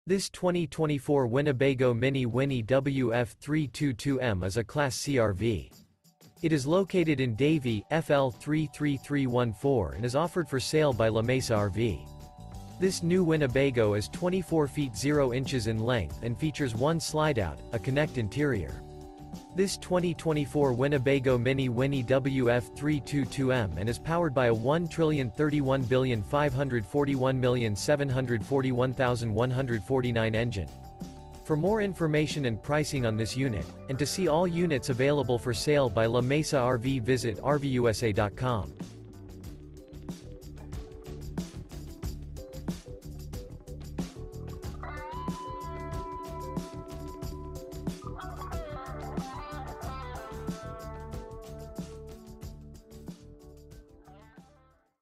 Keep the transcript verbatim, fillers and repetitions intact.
This twenty twenty-four Winnebago Minnie Winnie W F three twenty-two M is a Class C R V. It is located in Davie, F L three three three one four and is offered for sale by Mesa R V. This new Winnebago is twenty-four feet zero inches in length and features one slideout, a Connect interior. This twenty twenty-four Winnebago Minnie Winnie W F three twenty-two M and is powered by a one trillion thirty-one billion five hundred forty-one million seven hundred forty-one thousand one hundred forty-nine engine. For more information and pricing on this unit, and to see all units available for sale by Mesa R V, visit R V U S A dot com.